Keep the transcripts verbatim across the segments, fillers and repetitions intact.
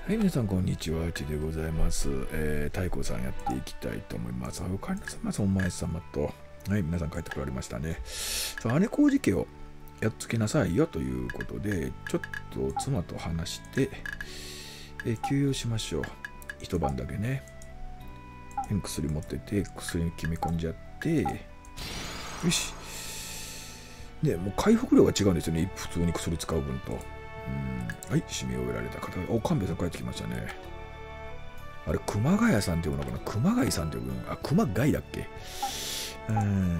はい、皆さん、こんにちは。うちでございます。えー、太鼓さんやっていきたいと思います。おかえりなさいませ、お前様と。はい、皆さん帰ってこられましたね。そう、姉小路家をやっつけなさいよということで、ちょっと妻と話して、えー、休養しましょう。一晩だけね。薬持ってて、薬に決め込んじゃって、よし。ね、もう回復量が違うんですよね。普通に薬使う分と。うん、はい、締め終えられた方。お、神戸さん帰ってきましたね。あれ、熊谷さんって呼ぶのかな、熊谷さんって呼ぶの、あ、熊谷だっけ。うん、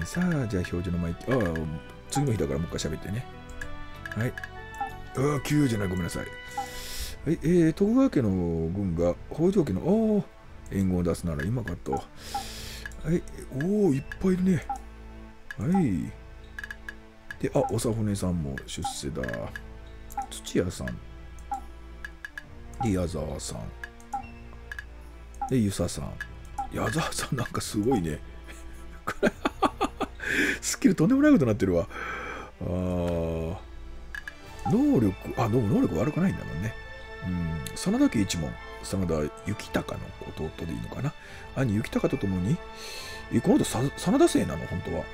さあ、じゃあ表示の前、ああ、次の日だからもう一回喋ってね。はい。ああ、急じゃない、ごめんなさい。はい、えー、徳川家の軍が北条家の、おー、援護を出すなら今かと。はい、おお、いっぱいいるね。はい。で、あ、おさほねさんも出世だ。土屋さん。で、矢沢さん。で、ゆささん。矢沢さんなんかすごいね。スキルとんでもないことになってるわ。あー、能力、あ、でも能力悪くないんだもんね。うん、真田家一門、真田幸隆の弟でいいのかな。兄幸隆とともに、え、この人、真田姓なの、本当は。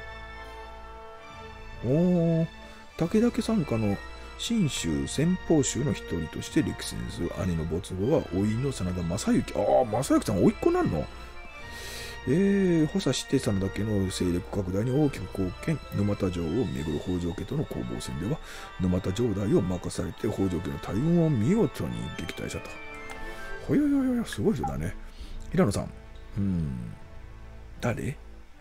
おー、武田家傘下の信州先鋒衆の一人として歴戦する兄の没後は、甥の真田正幸。ああ、正幸さん、甥っ子なんの。えー、補佐して真田家の勢力拡大に大きく貢献。沼田城をめぐる北条家との攻防戦では、沼田城代を任されて北条家の大軍を見事に撃退したと。ほよよよよ、すごい人だね。平野さん。うーん。誰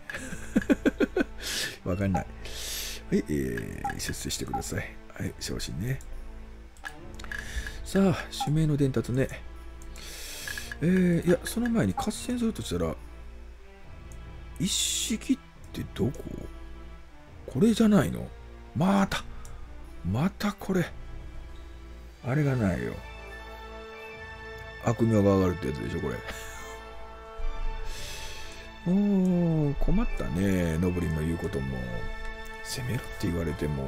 わかんない。はい、えー、出世してください。はい、昇進ね。さあ、指名の伝達ね。えー、いや、その前に合戦するとしたら、一式ってどこ？これじゃないの？また、またこれ。あれがないよ。悪名が上がるってやつでしょ、これ。おー、困ったね、ノブリンの言うことも。攻めるって言われても、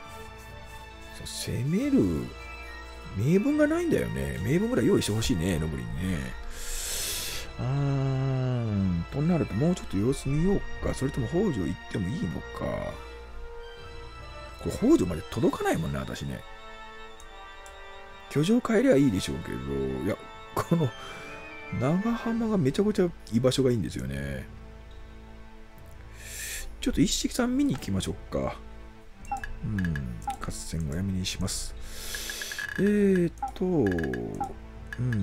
攻める名分がないんだよね。名分ぐらい用意してほしいね、ノブリンね。あーん、となるともうちょっと様子見ようか。それとも北条行ってもいいのか。これ北条まで届かないもんね、私ね。居城帰りゃいいでしょうけど、いや、この長浜がめちゃくちゃ居場所がいいんですよね。ちょっと一式さん見に行きましょうか。うん、合戦おやめにします。えーと、うん、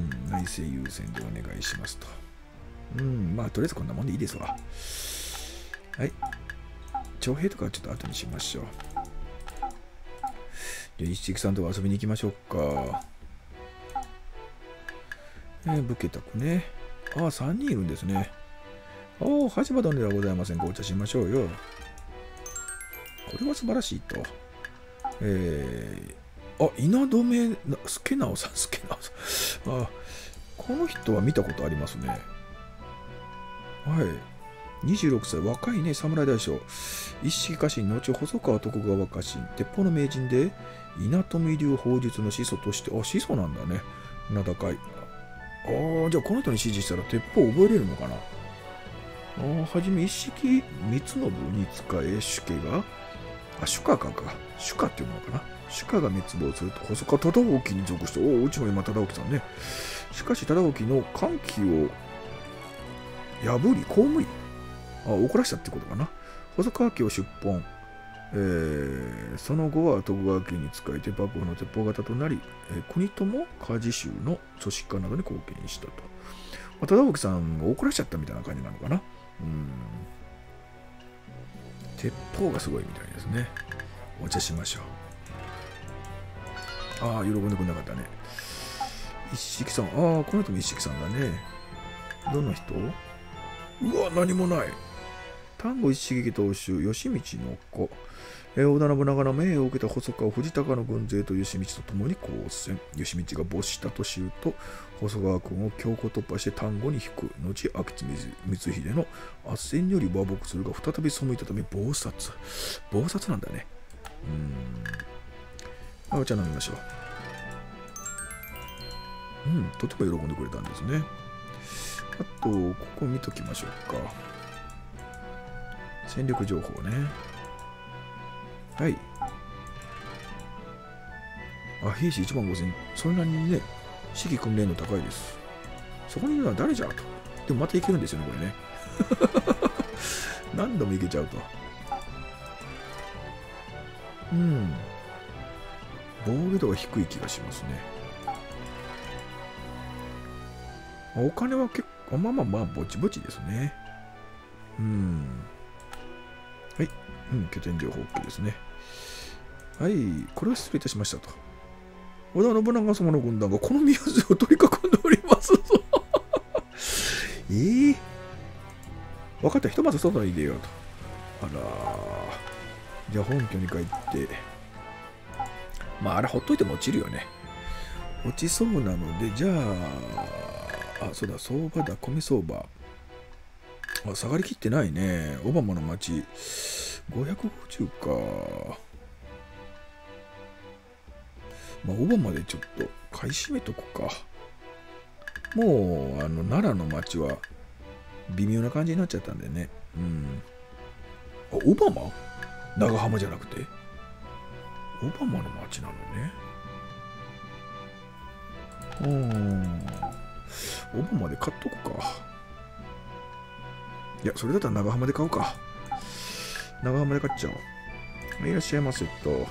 内政優先でお願いしますと。うん、まあ、とりあえずこんなもんでいいですわ。はい。徴兵とかはちょっと後にしましょう。じゃあ、一式さんと遊びに行きましょうか。えー、武家宅ね。ああ、さんにんいるんですね。おお、橋場殿ではございません。紅茶しましょうよ。これは素晴らしいと。えー、あ、稲留助直さん、助直さん。あ、この人は見たことありますね。はい。にじゅうろくさい、若いね、侍大将。一式家臣の後、細川徳川家臣。鉄砲の名人で、稲富流法術の始祖として、あ、始祖なんだね。名高い。ああ、じゃあこの人に指示したら鉄砲覚えれるのかな。ああ、はじめ一式光信に仕え、主家が、あ、主家かか。主家っていうのかな。主家が滅亡すると、細川忠興に属して、おお、うちの今忠興さんね。しかし忠興の歓喜を破り、公務員。あ、怒らしたってことかな。細川家を出奔。えー、その後は徳川家に仕えて幕府の鉄砲型となり、えー、国とも家事州の組織化などに貢献したと。まあ、忠興さんが怒らしちゃったみたいな感じなのかな。うん。鉄砲がすごいみたいですね。お茶しましょう。ああ、喜んでくれなかったね。一式さん。ああ、この人も一式さんだね。どんな人？うわ、何もない。丹後一式家当主、義道の子。えー、織田信長の命を受けた細川藤高の軍勢と義道と共に交戦。義道が没したと知ると、細川軍を強行突破して丹後に引く。後、明智光秀の圧戦により和睦するが、再び背いたため謀殺。謀殺なんだね。うーん。あ、お茶飲みましょう。 うん、とても喜んでくれたんですね。あと、ここ見ときましょうか。戦力情報ね。はい。あ、兵士いちまんごせん、それなりにね、指揮訓練の高いです。そこにいるのは誰じゃと。でもまたいけるんですよね、これね。何度もいけちゃうと。うん。防御度が低い気がしますね。お金は結構、まあまあまあ、ぼちぼちですね。うん。はい。うん、拠点情報 OK ですね。はい。これは失礼いたしましたと。織田信長様の軍団がこの宮津を取り囲んでおりますぞ。えー、分かった。ひとまず外に出ようと。あらー。じゃあ本拠に帰って。まあ、あれほっといても落ちるよね。落ちそうなので、じゃあ、あ、そうだ、相場だ、米相場。あ、下がりきってないね。オバマの町。ごひゃくごじゅうか。まあ、オバマでちょっと買い占めとくか。もう、あの、奈良の町は微妙な感じになっちゃったんでね。うん。あ、オバマ？長浜じゃなくてオバマの町なのね。うーん。オバマで買っとくか。いや、それだったら長浜で買うか。長浜で買っちゃおう。いらっしゃいませと。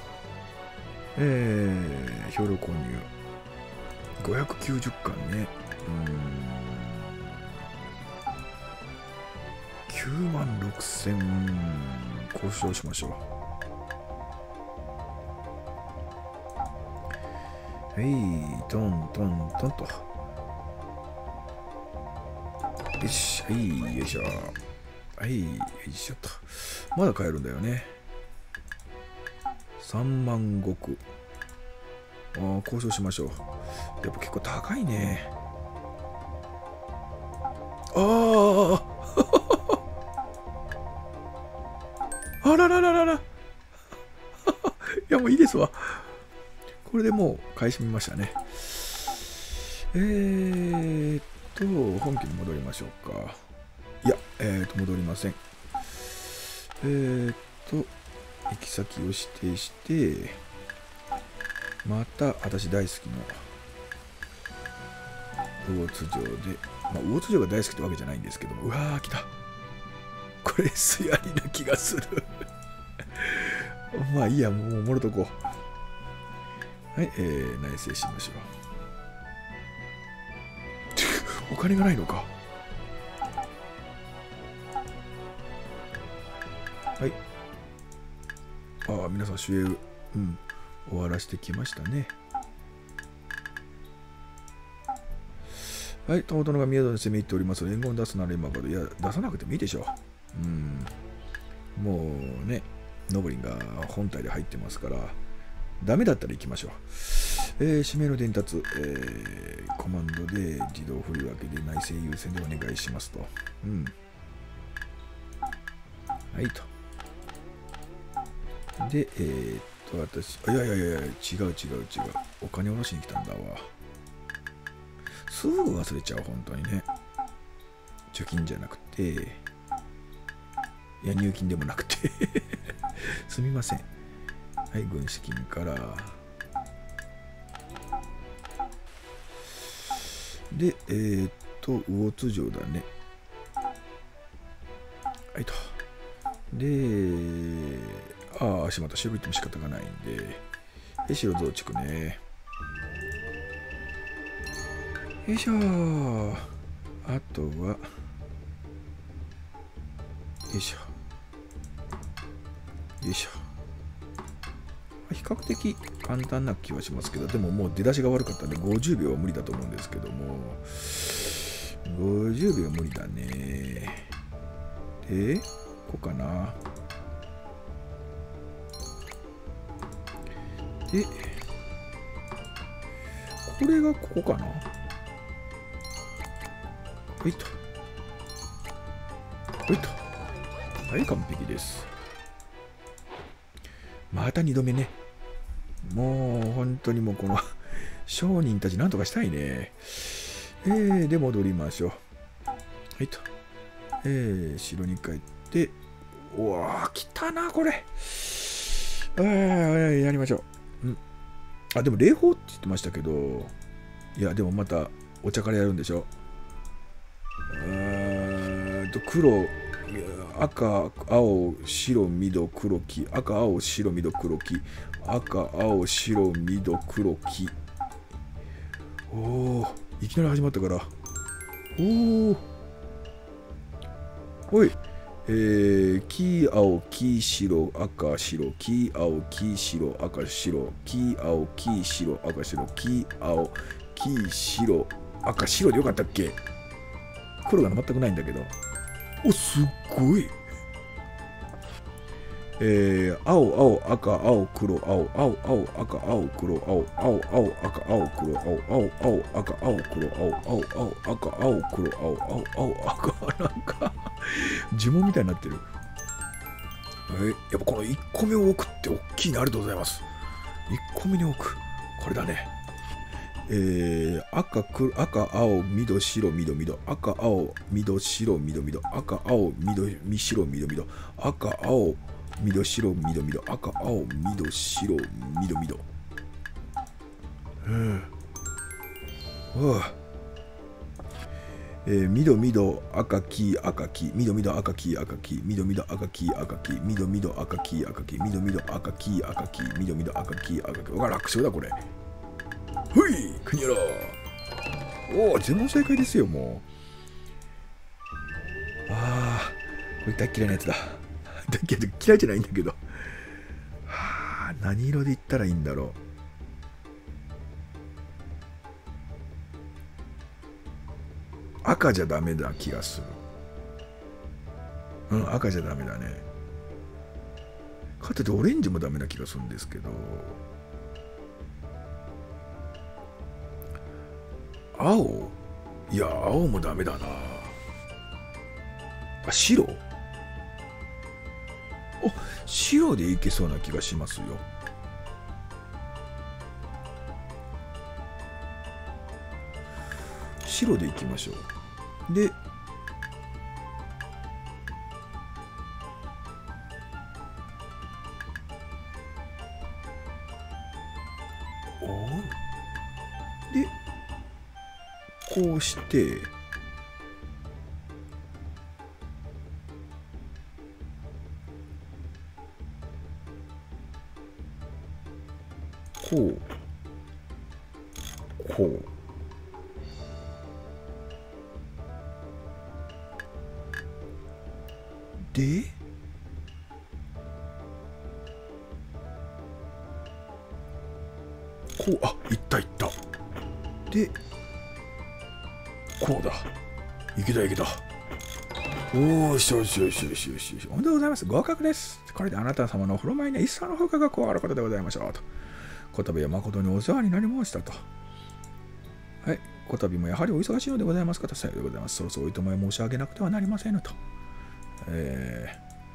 えー、兵糧購入。ごひゃくきゅうじゅっかんね。うーん。きゅうまんろくせん。交渉しましょう。はい、トントントンと。よし、はい、よいしょ。はい、よいしょと。まだ買えるんだよね。さんまんごく。ああ、交渉しましょう。やっぱ結構高いね。あああららららら。いや、もういいですわ。これでもう買い占めましたね。えーっと、本家に戻りましょうか。いや、えーっと、戻りません。えーっと、行き先を指定して、また私大好きな魚津城で、まあ、魚津城が大好きってわけじゃないんですけども、うわー、来た。これ、すやりな気がする。まあいいや、もうもろとこう。はい、えー、内政しましょう。お金がないのか。はい。ああ、皆さん、主演、うん、終わらせてきましたね。はい、友殿が宮戸に攻め入っております。援軍出すなら今から、いや、出さなくてもいいでしょう。うん。もうね、ノブリンが本体で入ってますから、ダメだったら行きましょう。えー、指名の伝達、えー、コマンドで自動振り分けで内政優先でお願いしますと。うん。はいと。で、えー、っと、私、いやいやいやいや、違う違う違う。お金下ろしに来たんだわ。すぐ忘れちゃう、本当にね。貯金じゃなくて、いや、入金でもなくて。すみません。はい、軍資金から。で、えー、っと、魚津城だね。はいと。で、ああ、しまった。城行っても仕方がないんで。で、城増築ね。よいしょー。あとは、よいしょ。よいしょ。比較的簡単な気はしますけど、でももう出だしが悪かったんでごじゅうびょうは無理だと思うんですけども、ごじゅうびょう無理だね。で、こうかな。で、これがここかな。はいと。はいと。はい、完璧です。またにどめね。もう本当にもうこの商人たちなんとかしたいね。えー、で、戻りましょう。はいと。えー、城に帰って、うわー、来たな、これ。あー、やりましょう。うん。あ、でも、霊峰って言ってましたけど、いや、でもまた、お茶からやるんでしょ。えーと、黒、赤、青、白、緑、黒、黄。赤、青、白、緑、黒、黄。赤、青、白、緑、黒、黄。おお、いきなり始まったから。おお。おい。えー、黄、青、黄、白、赤、白、黄、青、黄、白、赤、白、黄、青、黄、白、赤、白、黄、青、黄、白、赤、白でよかったっけ？黒が全くないんだけど。お、すっごい。えー、青、青、赤、青、黒、青、青、青、赤、青、黒、青、青、青、赤、青、黒、青、青、青、赤、青、黒、青、青、青、赤、青、黒、青、青、青、赤、なんか、呪文みたいになってる。え、やっぱこのいっこめを置くって大きいな。ありがとうございます。いっこめに置く。これだね。えー、赤、黒、赤、青、緑、白、緑、緑、赤、青、緑、白、緑、緑、赤、青、緑、白、緑、緑、赤、青、緑、白、緑、緑、赤、青、緑、白、緑、緑。うん。うわ。えー、緑、緑、赤、黄、赤、黄、緑、緑、赤、黄、赤、黄、緑、緑、赤、黄、赤、黄、緑、緑、赤、黄、赤、黄、緑、緑、赤、黄、赤、黄、緑、緑、赤、黄、赤、黄。うわ、楽勝だ、これ。ほい、クニャラ。おお、全問正解ですよ、もう。ああ、これ大嫌いなやつだ。嫌いじゃないんだけど。はあ、何色で言ったらいいんだろう。赤じゃダメだ気がする。うん、赤じゃダメだね。かといってオレンジもダメな気がするんですけど。青？いや、青もダメだな。あ、白？お、白でいけそうな気がしますよ。白でいきましょう。で、おで、こうして、こう、こう。で、こう、あ、いったいった。で、こうだ。いけたいけた。おーしよしよしよしよしよし。おめでとうございます。合格です。これであなた様のお風呂前に一切の他が加わることでございましょうと。こたびは誠にお世話になりましたと。はい。こたびもやはりお忙しいのでございますかと。さようでございます。そろそろおいとまへ申し上げなくてはなりませんと。え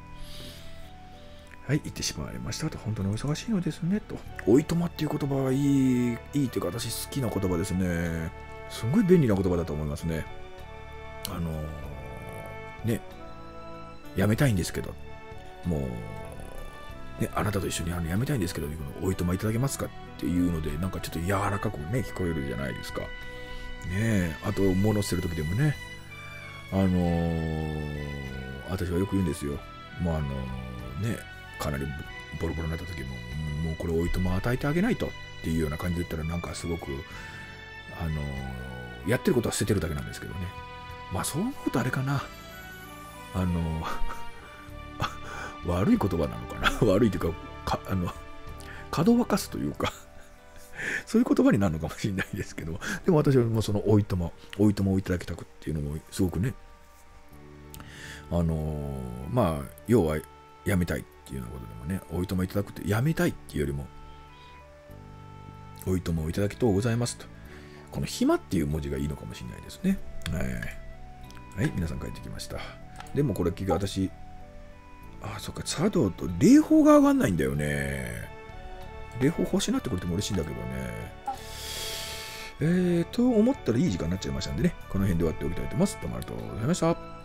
ー、はい、言ってしまいましたと。本当にお忙しいのですねと。おいとまっていう言葉はいい、いいというか私好きな言葉ですね。すごい便利な言葉だと思いますね。あのー、ね、やめたいんですけど、もう、ね、あなたと一緒にあのやめたいんですけど、おいとまいただけますかっていうので、なんかちょっと柔らかくね、聞こえるじゃないですか。ねえ、あと、物捨てるときでもね、あのー、私はよく言うんですよ。もうあのー、ね、かなりボロボロになった時も、もうこれおいとま与えてあげないとっていうような感じで言ったら、なんかすごく、あのー、やってることは捨ててるだけなんですけどね。まあそう思うとあれかな。あのー、悪い言葉なのかな。悪いというか、かあの、かどわかすというか、そういう言葉になるのかもしれないですけど、でも私はもうそのおいとま、おいとまをいただきたくっていうのもすごくね、あのー、まあ、要はやめたいっていうようなことでもね、おいとまいただくってやめたいっていうよりも、おいとまをいただきとうございますと。この暇っていう文字がいいのかもしれないですね。はい、皆さん帰ってきました。でもこれ結局私、あ、そっか、茶道と霊峰が上がんないんだよね。霊峰欲しなってくれても嬉しいんだけどね。 えー、と思ったらいい時間になっちゃいましたんでね、この辺で終わっておきたいと思います。どうもありがとうございました。